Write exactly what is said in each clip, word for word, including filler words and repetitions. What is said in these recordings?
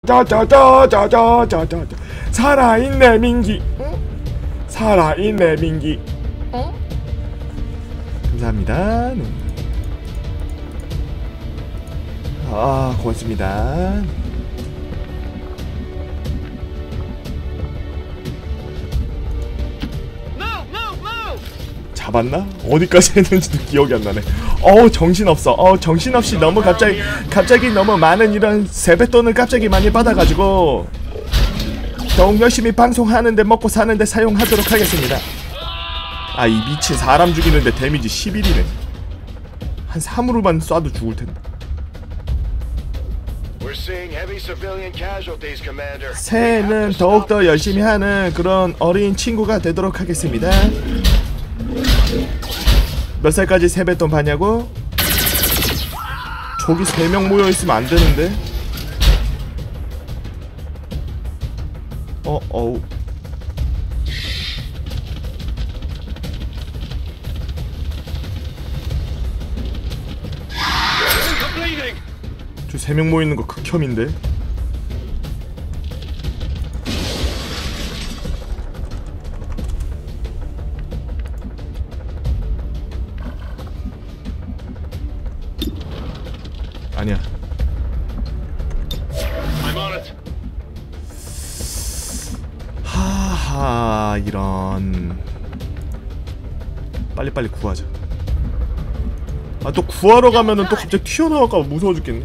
짜자자자자자자자 살아있네 민기. 응? 살아있네 민기. 응? 감사합니다. 네. 아 고맙습니다. 잡았나? 어디까지 했는지도 기억이 안 나네. 어우 정신없어. 어우 정신없이 너무 갑자기 갑자기 너무 많은 이런 세뱃돈을 갑자기 많이 받아가지고 더욱 열심히 방송하는데 먹고 사는데 사용하도록 하겠습니다. 아 이 미친 사람 죽이는데 데미지 십일이네 한 삼으로만 쏴도 죽을텐데. 새해는 더욱더 열심히 하는 그런 어린 친구가 되도록 하겠습니다. 몇 살까지 세뱃돈 받냐고? 저기 세 명 모여있으면 안되는데? 어, 어우. 저 세 명 모이는 거 극혐인데? 아니야. 하하 이런. 빨리빨리 구하자. 아 또 구하러 가면은 또 갑자기 튀어나올까 봐 무서워 죽겠네.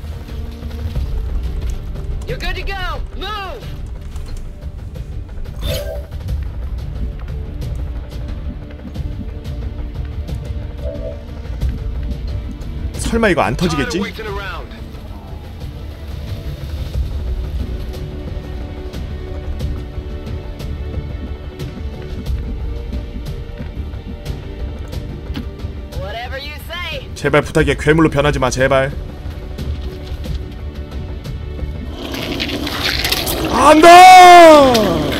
설마 이거 안 터지겠지? 제발 부탁이야. 괴물로 변하지 마 제발. 안 돼!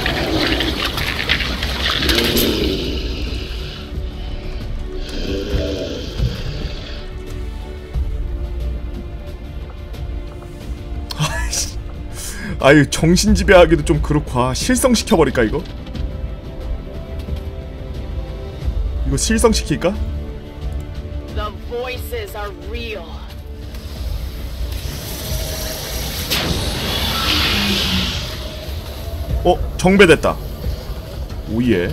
아유 정신지배하기도 좀 그렇고. 아, 실성시켜버릴까 이거? 이거 실성시킬까? The voices are real. 어? 정배됐다. 오예.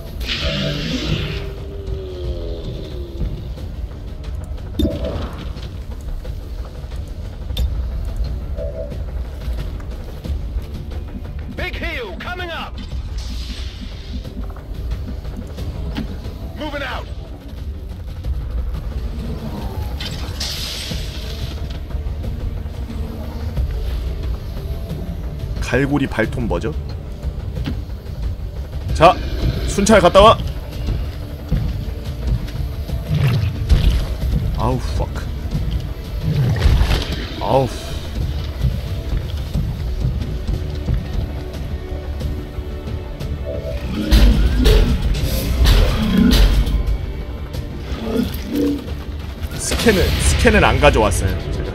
갈고리 발톱 뭐죠? 자, 순찰 갔다와. 아우 fuck. 아우. 스캔을 스캔을 안 가져왔어요. 제가.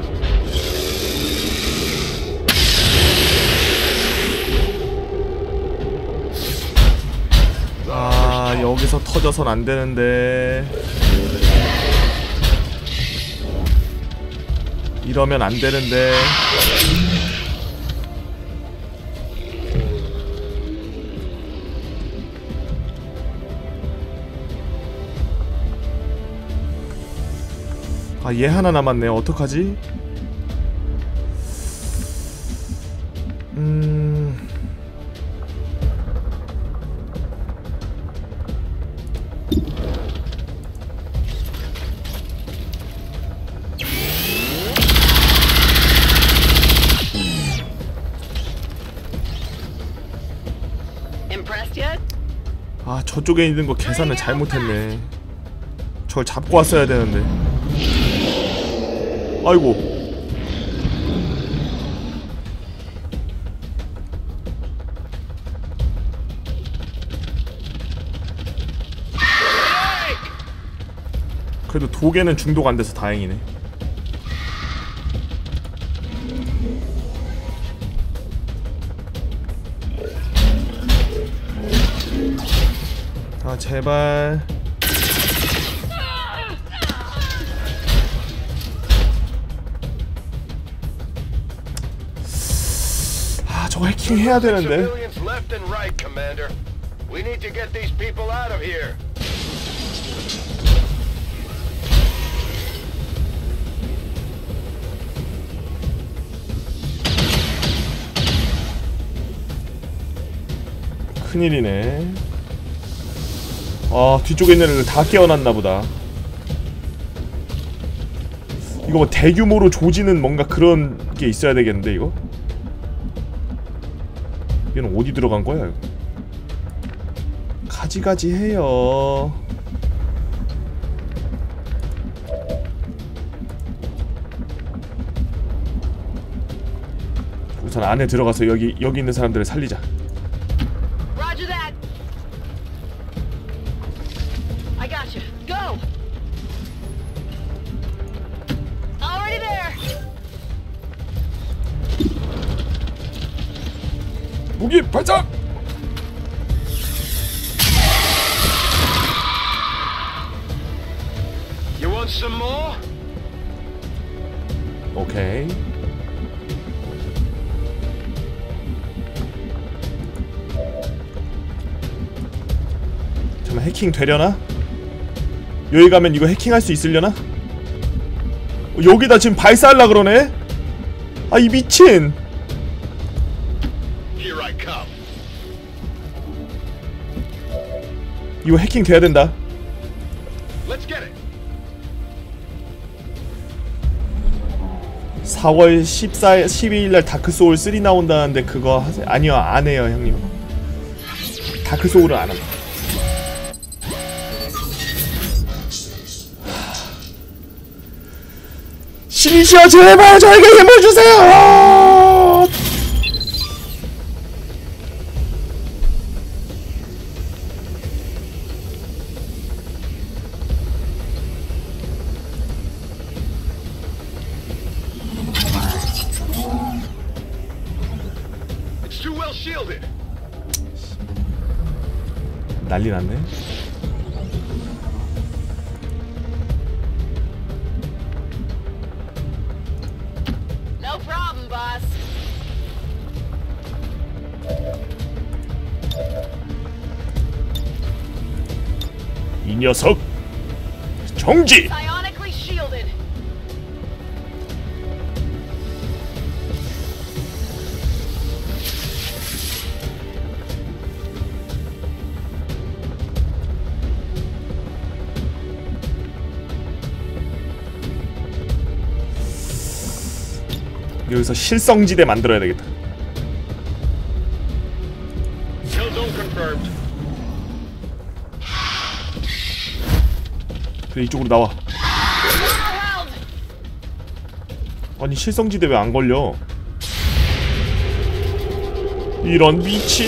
아 여기서 터져선 안 되는데. 이러면 안 되는데. 아, 얘 하나 남았네. 어떡하지? 음... 아, 저쪽에 있는 거 계산을 잘못했네. 저걸 잡고 왔어야 되는데. 아이고. 그래도 독에는 중독 안 돼서 다행이네. 아 제발. 아 저거 해킹 해야 되는데. 큰일이네. 아 뒤쪽에 있는 애들 다 깨어났나보다. 이거 뭐 대규모로 조지는 뭔가 그런 게 있어야 되겠는데 이거? 얘는 어디 들어간 거야 이거? 가지가지 해요. 우선 안에 들어가서 여기 여기 있는 사람들을 살리자. Roger that. I got you. Go. Already there. 무기 발작! You want some more? 오케이. 잠깐만 해킹 되려나? 여기 가면 이거 해킹할 수 있으려나? 어, 여기다 지금 발사하려 그러네? 아 이 미친! Here I come. 이거 해킹 돼야 된다. Let's get it. 사월 십사, 십이일날 다크소울 삼 나온다는데 그거 하세요? 아니요 안해요 형님. 다크소울은 안함. 신이시여 제발 저에게 힘을 주세요. It's too well shielded. 난리 났네. No problem, boss. 이 녀석 정지. Psionically shielded. 여기서 실성지대 만들어야 되겠다. Kill zone confirmed. 그래 이쪽으로 나와. Overwhelmed. 아니 실성지대 왜 안 걸려? 이런 미친.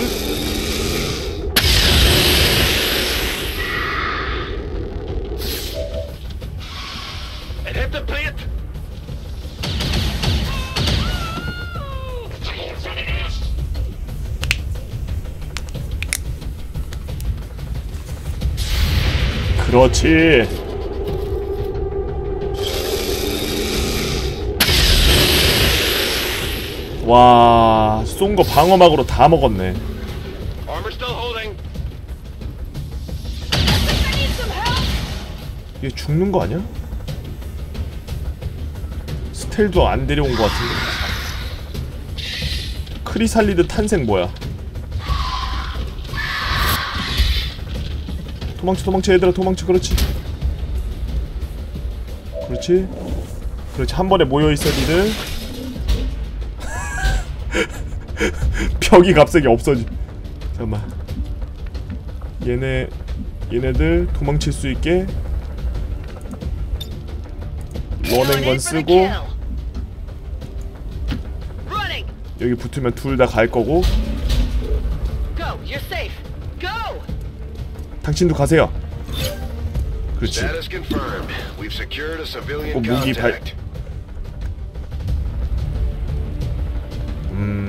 And hit the plant. 그렇지. 와, 쏜 거 방어막으로 다 먹었네. Armor still holding. I need some help. 얘 죽는 거 아니야? 스텔도 안 데려온 거 같은데. 크리살리드 탄생 뭐야? 도망쳐 도망쳐 얘들아 도망쳐. 그렇지 그렇지 그렇지. 한 번에 모여있어 니들. 벽이 갑자기 없어지. 잠깐만. 얘네 얘네들 도망칠 수 있게 런앤건 쓰고 Running. 여기 붙으면 둘 다 갈 거고. Go. You're safe. Go. 당신도 가세요. 그렇지. Status confirmed. We've secured a civilian 어, 무기 발- contact.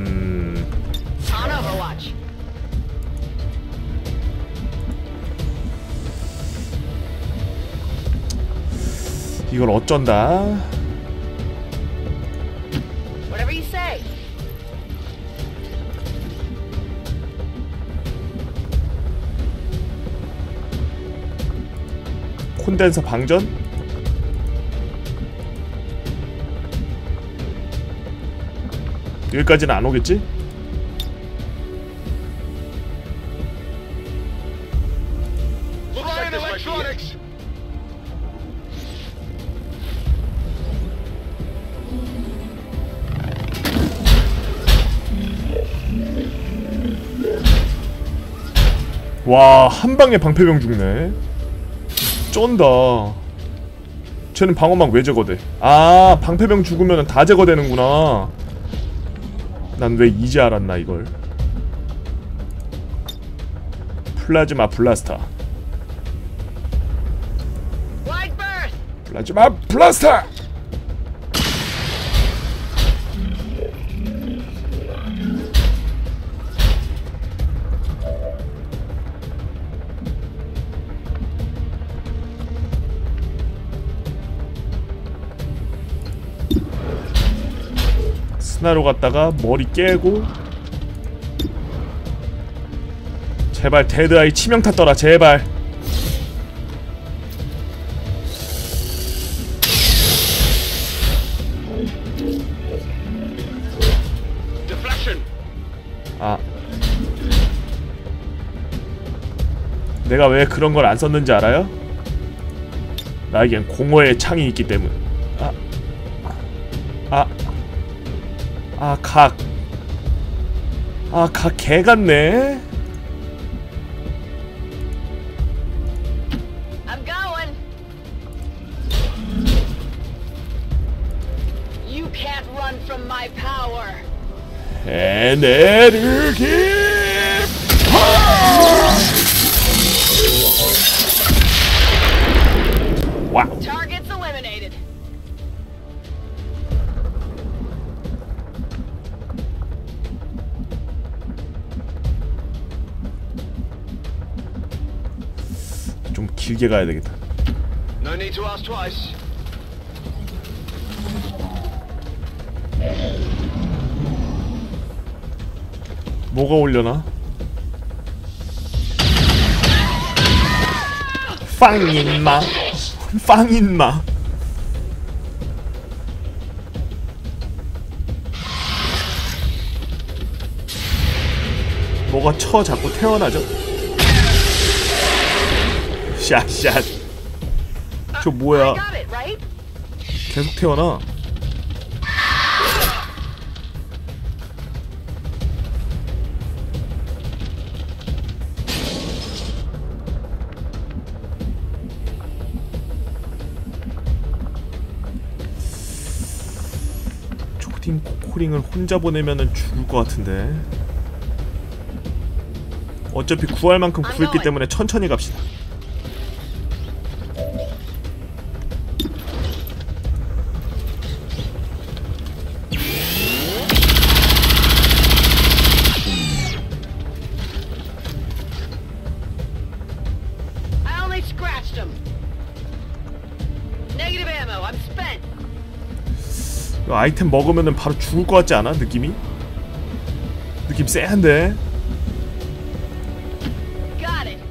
음... On Overwatch. 이걸 어쩐다. Whatever you say. 콘덴서 방전? 여기까지는 안 오겠지? Looks like this might be it. 와, 한 방에 방패병 죽네. 쩐다. 쟤는 방어막 왜 제거돼? 아, 방패병 죽으면 다 제거되는구나. 난 왜 이제 알았나 이걸. 플라즈마 블라스터. Wide berth. 플라즈마 블라스터. 스나로 갔다가 머리 깨고. 제발 데드아이 치명타 떠라 제발. Deflection. 아, 내가 왜 그런 걸 안 썼는지 알아요? 나에겐 공허의 창이 있기 때문. 아, 아, 아, 각. 아, 각 개 같네. I'm going. You can't run from my power. 에네르기. 와우. Targets eliminated. 좀 길게 가야 되겠다. No need to ask twice. 뭐가 올려나? 빵인마. 빵인마. 뭐가 쳐 자꾸 태어나죠? 샷샷. 저 뭐야? I got it, right? 계속 태어나. 초딩 코코링을 혼자 보내면은 죽을 것 같은데. 어차피 구할 만큼 구했기 때문에 천천히 갑시다. I only scratched him. Negative ammo. I'm spent. 이거 아이템 먹으면은 바로 죽을 것 같지 않아? 느낌이? 느낌 쎄한데? Got it.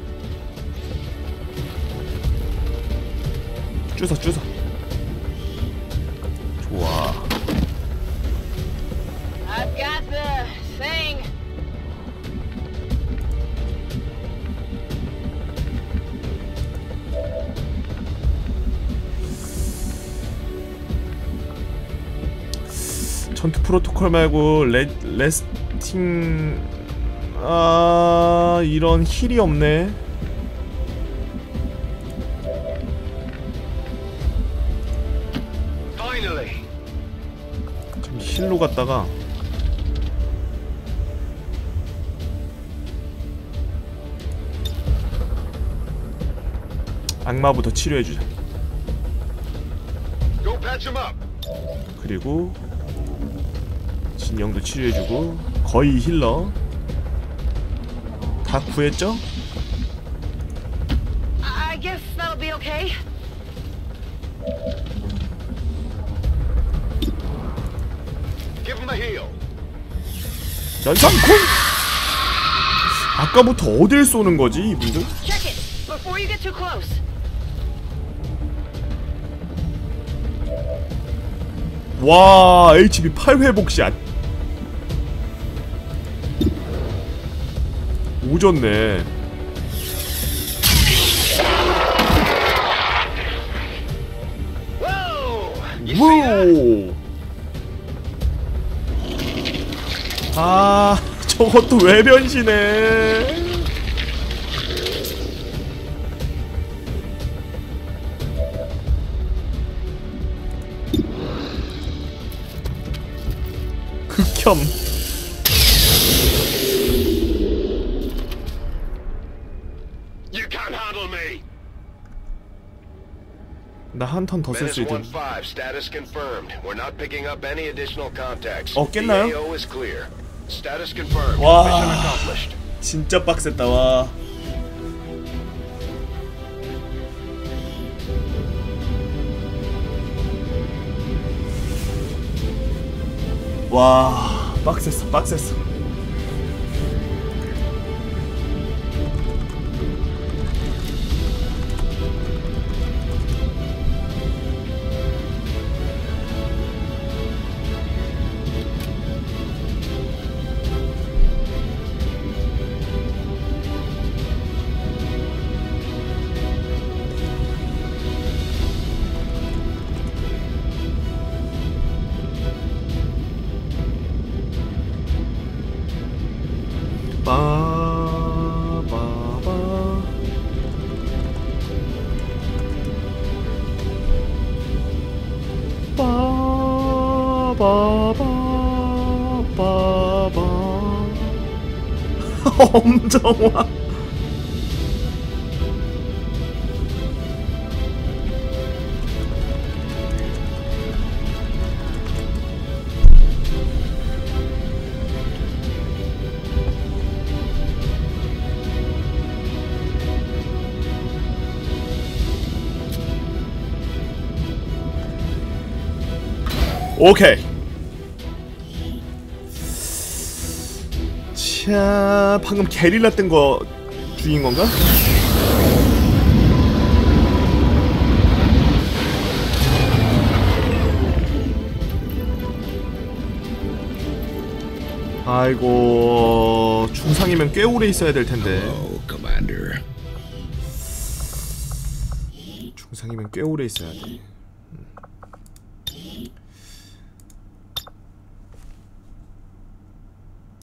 주워 주워. 좋아. I've got the thing. 전투 프로토콜 말고 레, 레스팅... 아... 이런 힐이 없네. Finally. 좀 힐로 갔다가 악마부터 치료해주자. Go patch him up. 그리고 진영도 치료해주고. 거의 힐러 다 구했죠? I guess that'll be okay. Give him a heal. 연상콩! 아까부터 어딜 쏘는 거지 이분들? Check it before you get too close. 와, 에이치피 팔 회복샷. 오졌네. Whoa! You see that? 오. 아, 저것도 왜 변신해? 극혐. You can't handle me. 나 한 턴 더 쓸 수 Menace 있든. one five, status confirmed. We're not picking up any additional contacts. 어, 깼나요? The A O is clear. Status confirmed. 와. Mission accomplished. 진짜 빡셌다. 와. 와, 빡셌어, 빡셌어. 빠바바 빠바바바바 엄청 와. 오케이. 자, 방금 게릴라 뜬 거 중인 건가? 아이고, 중상이면 꽤 오래 있어야 될 텐데. Oh, Commander. 중상이면 꽤 오래 있어야 돼. 음.